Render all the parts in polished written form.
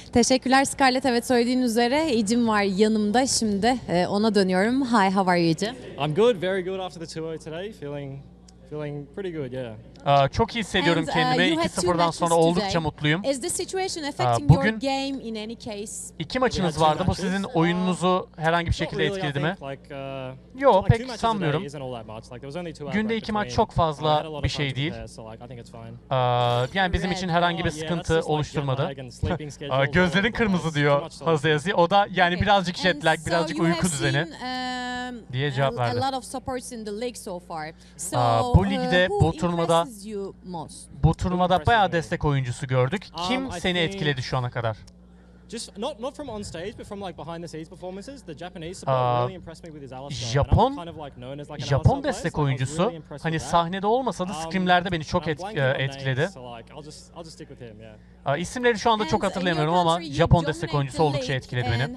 Teşekkürler Scarlett. Evet, söylediğin üzere İcim var yanımda. Şimdi ona dönüyorum. Hi, how are you İcim? I'm good, very good after the 2-0 today. Feeling pretty good, yeah. Çok iyi hissediyorum kendimi. you had two 2-0'dan matches sonra today. oldukça mutluyum. Is the situation affecting your Bugün game in any case? 2 maçınız vardı. Bu sizin oyunuzu herhangi bir şekilde etkiledi mi? Yo, Like, pek sanmıyorum. Günde 2 maç çok fazla bir şey değil. Yani bizim için herhangi bir sıkıntı oluşturmadı. Gözlerin kırmızı diyor Hazayazi. O da yani birazcık jet lag, birazcık uyku düzeni diye cevap verdi. Bu ligde, bu turnuvada bayağı destek oyuncusu gördük. Kim seni etkiledi şu ana kadar? Just not from on stage, but from like behind the scenes performances. The Japanese support really impressed me with his Alistar. Japon destek oyuncusu hani sahnede olmasa da scrimlerde beni çok etkiledi. İsimleri şu anda çok hatırlayamıyorum ama Japon destek oyuncusu oldukça etkiledi beni.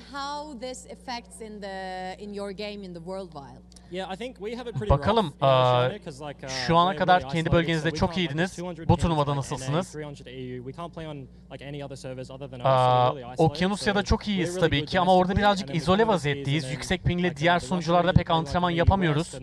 Bakalım, şu ana kadar kendi bölgenizde çok iyiydiniz. Bu turnuvada nasılsınız? Okyanusya'da çok iyiyiz tabii ki ama orada birazcık izole vaziyetteyiz. Yüksek pingle diğer sunucularda pek antrenman yapamıyoruz.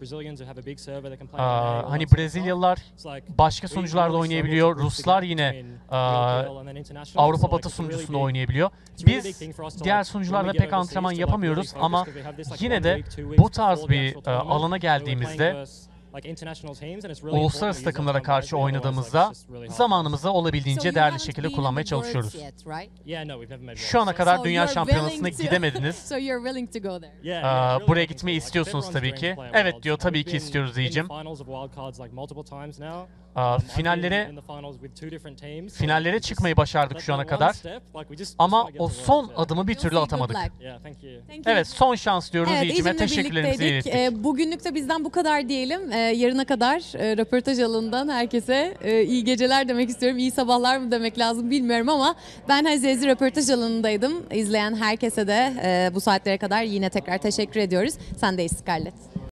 Hani Brezilyalılar başka sunucularda oynayabiliyor. Ruslar yine Avrupa Batı sunucusunda oynayabiliyor. Biz diğer sunucularda pek antrenman yapamıyoruz ama yine de bu tarz bir alana geldiğimizde uluslararası takımlara karşı oynadığımızda zamanımızı olabildiğince değerli şekilde kullanmaya çalışıyoruz. Şu ana kadar dünya şampiyonasına gidemediniz. Buraya gitmeyi istiyorsunuz tabii ki. Evet diyor, tabii ki istiyoruz diyeceğim. Finallere çıkmayı başardık şu ana kadar. Ama o son adımı bir türlü atamadık. Evet, son şans diyoruz diyeceğime. Teşekkürlerimizi ilettik. Bugünlük de bizden bu kadar diyelim. Yarına kadar röportaj alanından herkese iyi geceler demek istiyorum. İyi sabahlar mı demek lazım bilmiyorum ama ben Hazayazi röportaj alanındaydım. İzleyen herkese de bu saatlere kadar yine tekrar teşekkür ediyoruz. Sendeyiz Scarlett.